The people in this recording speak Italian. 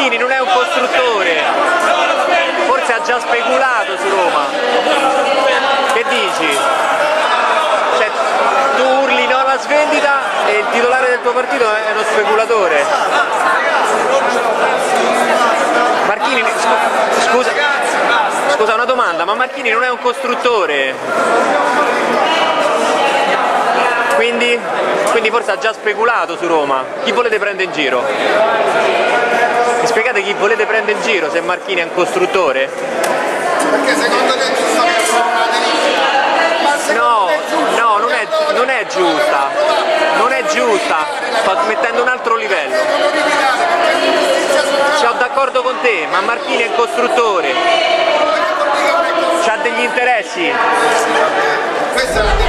Marchini non è un costruttore, forse ha già speculato su Roma. Che dici? Cioè, tu urli no alla svendita e il titolare del tuo partito è uno speculatore. Marchini, scusa una domanda, ma Marchini non è un costruttore? Quindi forse ha già speculato su Roma. Chi volete prendere in giro? Mi spiegate chi volete prendere in giro se Marchini è un costruttore? Perché secondo te giustamente sono una deriva? No, non è giusta. Non è giusta. Sto mettendo un altro livello. Sono d'accordo con te, ma Marchini è un costruttore. C'ha degli interessi. Questa è la